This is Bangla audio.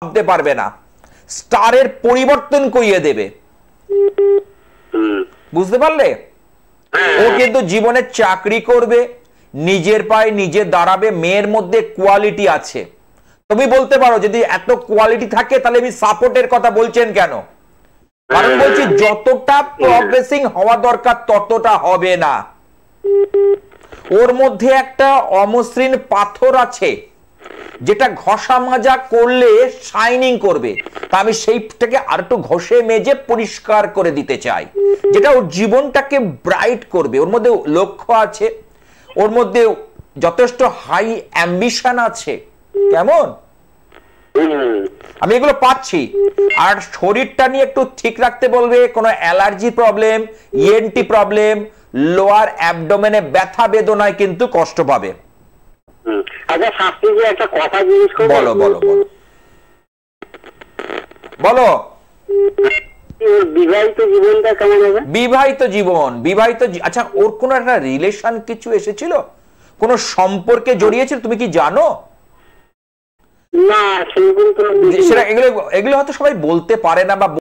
ভাবতে পারবে না, স্টারের পরিবর্তন করিয়ে দেবে। বুঝতে পারলে? ও কিন্তু জীবনে চাকরি করবে, নিজের পায়ে নিজে দাঁড়াবে, মেয়ের মধ্যে কোয়ালিটি আছে। তুমি বলতে পারো যদি এত কোয়ালিটি থাকে তাহলে আমি সাপোর্টের কথা বলছেন কেন? কারণ বলছি যতটা প্রগ্রেসিং হওয়া দরকার ততটা হবে না। ওর মধ্যে একটা অমসৃণ পাথর আছে যেটা ঘষা মাজা করলে শাইনিং করবে, তা আমি সেইটাকে আর একটু ঘষে মেজে পরিষ্কার করে দিতে চাই, যেটা ওর জীবনটাকে ব্রাইট করবে। ওর মধ্যে লক্ষ্য আছে, ওর মধ্যে যথেষ্ট হাই অ্যাম্বিশন আছে। কেমন? আমি এগুলো পাচ্ছি। আর শরীরটা নিয়ে একটু ঠিক রাখতে বলবে, কোনো allergy problem, ENT problem, lower অ্যাবডোমেনে ব্যথা বেদনায় কিন্তু কষ্ট পাবে। আচ্ছা শাস্ত্রীজি একটা কথা জিজ্ঞেস করব। বলো বলো বলো বলো। বিবাহিত জীবনটা কেমন হবে? বিবাহিত আচ্ছা, ওর কোনো একটা রিলেশন কিছু এসেছিল, কোনো সম্পর্কে জড়িয়েছিল, তুমি কি জানো? না সেরকম তো সেটা এগুলো হয়তো সবাই বলতে পারে না বা